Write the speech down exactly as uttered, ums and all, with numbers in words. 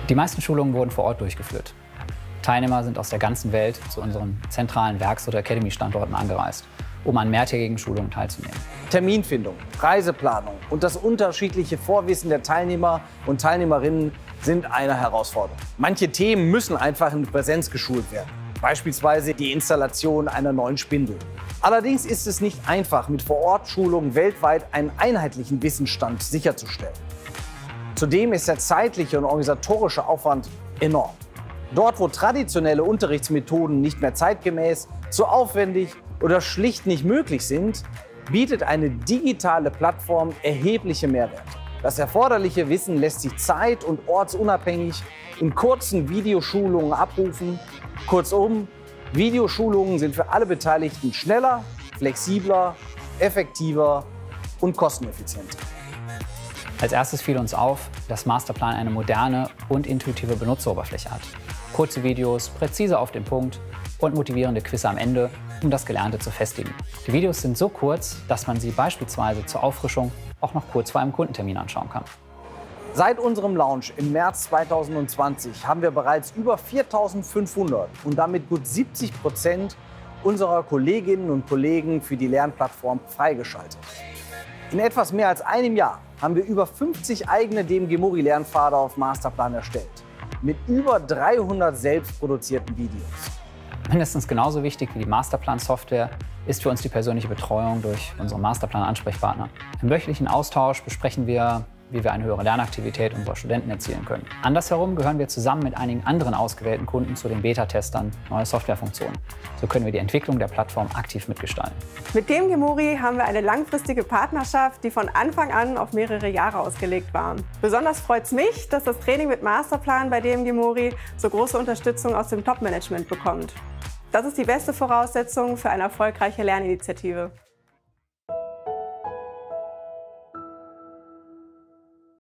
Die meisten Schulungen wurden vor Ort durchgeführt. Teilnehmer sind aus der ganzen Welt zu unseren zentralen Werks- oder Academy-Standorten angereist, um an mehrtägigen Schulungen teilzunehmen. Terminfindung, Reiseplanung und das unterschiedliche Vorwissen der Teilnehmer und Teilnehmerinnen sind eine Herausforderung. Manche Themen müssen einfach in Präsenz geschult werden, beispielsweise die Installation einer neuen Spindel. Allerdings ist es nicht einfach, mit Vor-Ort-Schulungen weltweit einen einheitlichen Wissensstand sicherzustellen. Zudem ist der zeitliche und organisatorische Aufwand enorm. Dort, wo traditionelle Unterrichtsmethoden nicht mehr zeitgemäß, zu aufwendig oder schlicht nicht möglich sind, bietet eine digitale Plattform erhebliche Mehrwerte. Das erforderliche Wissen lässt sich zeit- und ortsunabhängig in kurzen Videoschulungen abrufen. Kurzum, Videoschulungen sind für alle Beteiligten schneller, flexibler, effektiver und kosteneffizienter. Als erstes fiel uns auf, dass Masterplan eine moderne und intuitive Benutzeroberfläche hat. Kurze Videos, präzise auf den Punkt und motivierende Quizze am Ende, um das Gelernte zu festigen. Die Videos sind so kurz, dass man sie beispielsweise zur Auffrischung auch noch kurz vor einem Kundentermin anschauen kann. Seit unserem Launch im März zweitausendzwanzig haben wir bereits über viertausendfünfhundert und damit gut siebzig Prozent unserer Kolleginnen und Kollegen für die Lernplattform freigeschaltet. In etwas mehr als einem Jahr haben wir über fünfzig eigene D M G Mori-Lernpfade auf Masterplan erstellt, mit über dreihundert selbst produzierten Videos. Mindestens genauso wichtig wie die Masterplan-Software ist für uns die persönliche Betreuung durch unsere Masterplan-Ansprechpartner. Im wöchentlichen Austausch besprechen wir, wie wir eine höhere Lernaktivität unserer Studenten erzielen können. Andersherum gehören wir zusammen mit einigen anderen ausgewählten Kunden zu den Beta-Testern neuer Softwarefunktionen. So können wir die Entwicklung der Plattform aktiv mitgestalten. Mit D M G Mori haben wir eine langfristige Partnerschaft, die von Anfang an auf mehrere Jahre ausgelegt war. Besonders freut es mich, dass das Training mit Masterplan bei D M G Mori so große Unterstützung aus dem Top-Management bekommt. Das ist die beste Voraussetzung für eine erfolgreiche Lerninitiative.